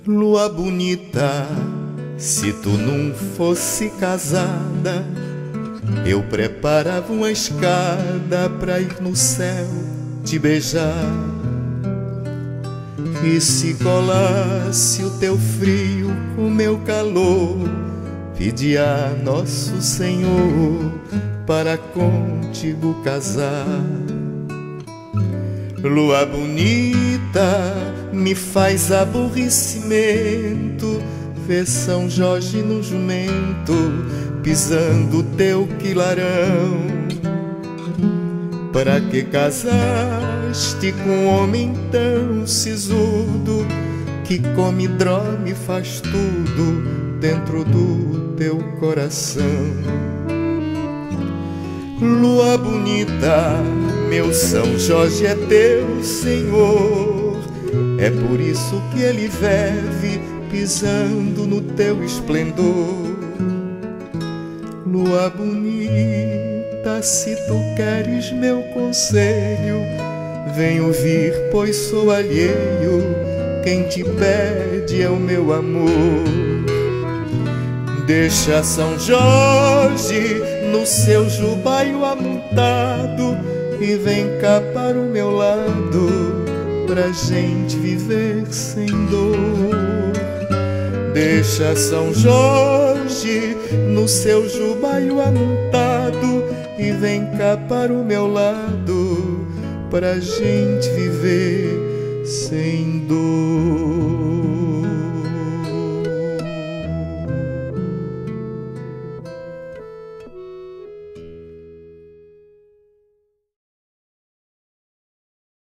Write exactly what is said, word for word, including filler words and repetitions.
Lua bonita, se tu não fosse casada, eu preparava uma escada pra ir no céu te beijar. E se colasse o teu frio com meu calor, pedia a Nosso Senhor para contigo casar. Lua bonita, me faz aborrecimento ver São Jorge no jumento pisando teu quilarão. Para que casaste com um homem tão sisudo, que come, dorme e faz tudo dentro do teu coração? Lua bonita, meu São Jorge é teu senhor, é por isso que ele vive pisando no teu esplendor. Lua bonita, se tu queres meu conselho, vem ouvir, pois sou alheio, quem te pede é o meu amor. Deixa São Jorge no seu jubaio amontado e vem cá para o meu lado, pra gente viver sem dor. Deixa São Jorge no seu jubaio amontado e vem cá para o meu lado, pra gente viver sem dor.